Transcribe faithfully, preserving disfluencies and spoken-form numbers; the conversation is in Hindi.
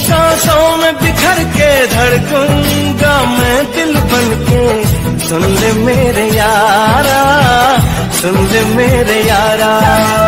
सांसों में बिखर के धड़कूंगा मैं दिल बन के। सुन ले मेरे यारा, सुन ले मेरे यारा।